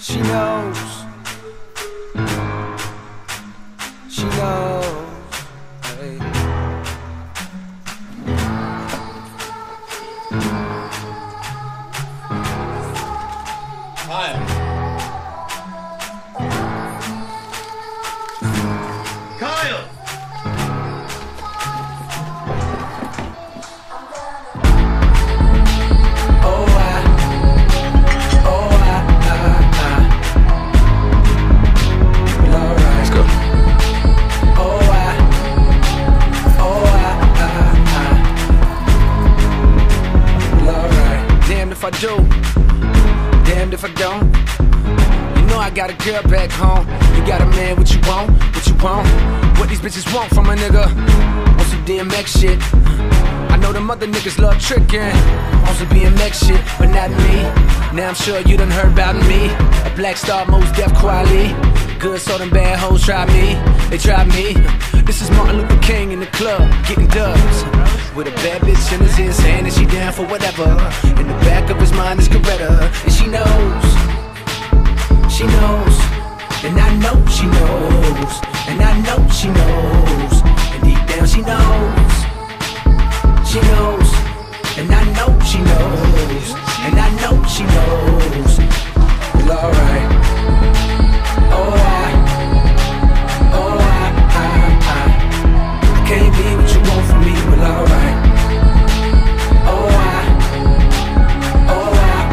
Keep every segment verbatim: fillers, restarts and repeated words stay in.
She knows. She knows. Hey. Kyle. Kyle. Oh I, oh I, I, I. Well, alright. Let's go. Oh I, oh I, I, I. Well, alright. Damned if I do, damned if I don't. You know I got a girl back home. You got a man, what you want, what you want. What these bitches want from a nigga. Want some D M X shit. I know them other niggas love tricking on some B M X shit, but not me. Now I'm sure you done heard about me. A black star, most deaf quality. Good, so them bad hoes try me. They try me. This is Martin Luther King in the club, getting dubs. With a bad bitch in his ear saying that she down for whatever. In the back of his mind is Coretta, and she knows. She knows. And I know she knows. And I know she knows. And deep down she knows. She knows, and I know she knows, and I know she knows. Well, alright. Oh I, oh I, I, I. I can't be what you want from me. Well, alright. Oh I, oh I,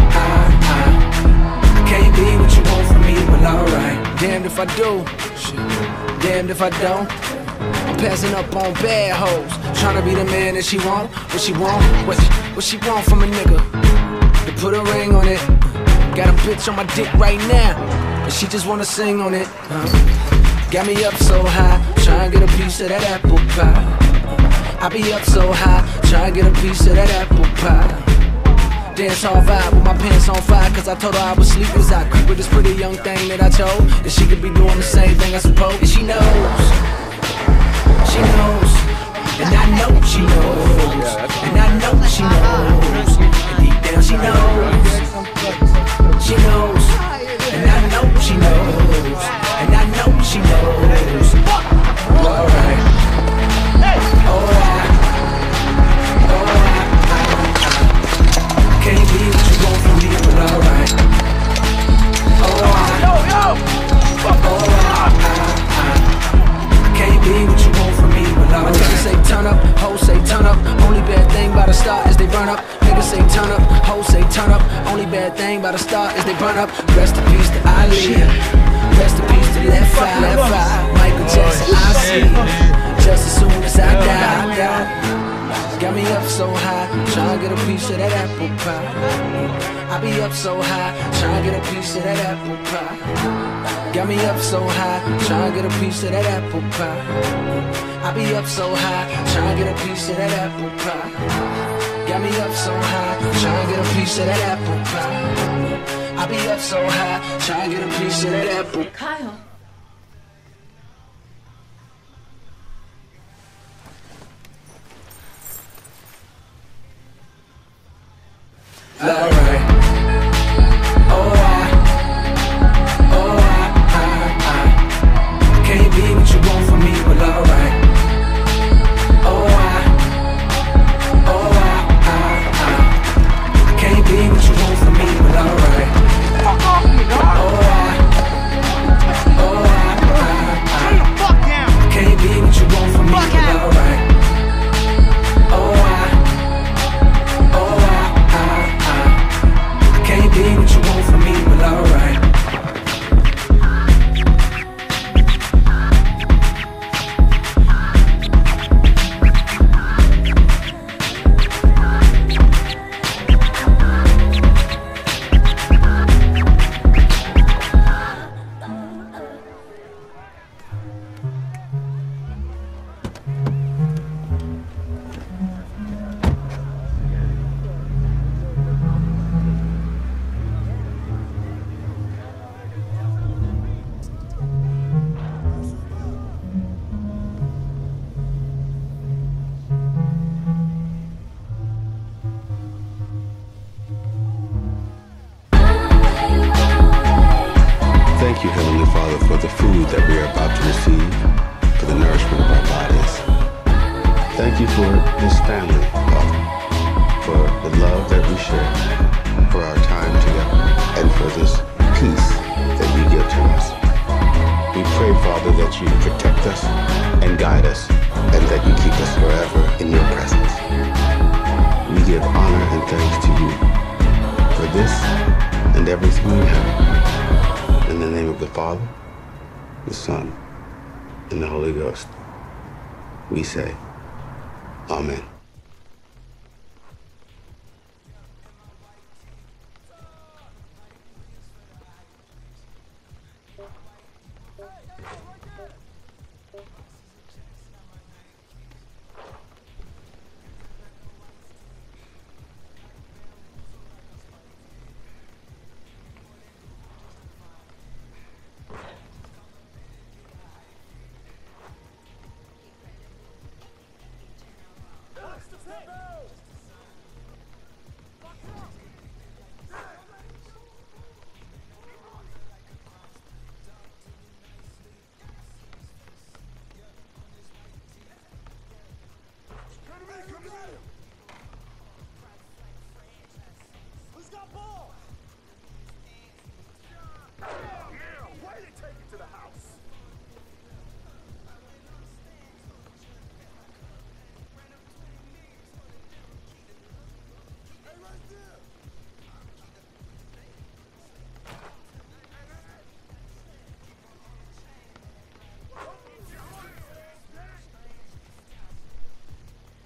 I, I. I can't be what you want from me. Well, alright. Damned if I do, damned if I don't. I'm passing up on bad hoes, tryna be the man that she want. What she want, what, what she want from a nigga, to put a ring on it. Got a bitch on my dick right now, and she just wanna sing on it. uh, Got me up so high, tryna get a piece of that apple pie. I be up so high, tryna get a piece of that apple pie. Dance hall vibe with my pants on fire, cause I told her I was sleep as I creep with this pretty young thing that I chose. And she could be doing the same thing I suppose. And she knows. She knows, and I know she knows, and I know she knows, and deep down she knows. She knows, and I know she knows, and I know she knows. Alright, alright, alright. Can't be what you want from me, but alright. Alright, alright. Can't be what you want from me, but I'm niggas say turn up, hoes say turn up. Only bad thing about a star is they burn up. Niggas say turn up, hoes say turn up. Only bad thing about a star is they burn up. Rest in peace to Ali, rest in peace to Left Eye, Left Eye. Michael Jackson, I see. Just as soon as I die, die. Got me up so high, tryna get a piece of that apple pie. I be up so high, tryna get a piece of that apple pie. Got me up so high, tryna get a piece of that apple pie. I be up so high, tryna get a piece of that apple pie. Got me up so high, tryna get a piece of that apple pie. I be up so high, tryna get a piece of that apple. Kyle. Alright. Oh I, oh I, I, I. Can't be what you want from me, but alright. Oh I, oh I, I, I. Can't be what you want from me, but alright. Oh I, oh Thank you, Heavenly Father, for the food that we are about to receive, for the nourishment of our bodies. Thank you for this family, Father, for the love that we share, for our time together, and for this peace that you give to us. We pray, Father, that you protect us and guide us, and that you keep us forever in your presence. We give honor and thanks to you for this and everything we have. In the name of the Father, the Son, and the Holy Ghost, we say, Amen. Who's got ball? Yeah, way to take it to the house. Hey, right there.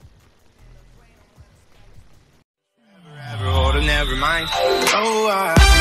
Never mind. Oh, I